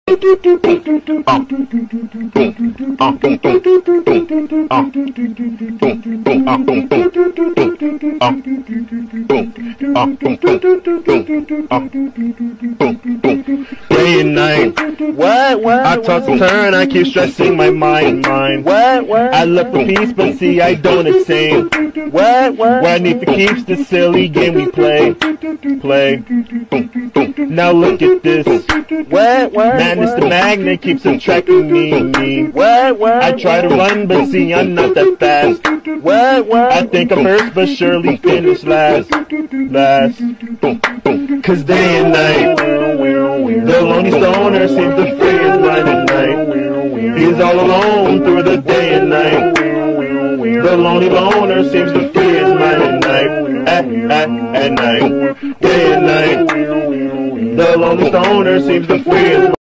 Day and night. What? I toss and turn, I keep stressing my mind. What? I look for peace, but see I don't attain. What I need to keep's the silly game we play. Now look at this. Madness the magnet keeps attracting me. I try to run, but see I'm not that fast. I think I'm first, but surely finish last. Cause day and night, the lonely stoner seems to free his mind at night. He's all alone through the day and night. The lonely loner seems to free his mind at night. At night, day and night. The lonely stoner seems to free his mind.